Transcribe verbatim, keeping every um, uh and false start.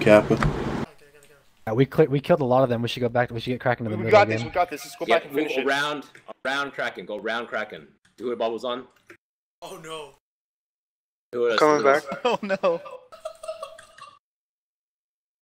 Kappa. Yeah, we we killed a lot of them. We should go back. We should get Kraken to the We middle got this. again. We got this. Let's go Yeah, back and finish go it. around, around Kraken. Go round Kraken. Do it bubbles on. Oh no. Do it. Coming back. Oh no.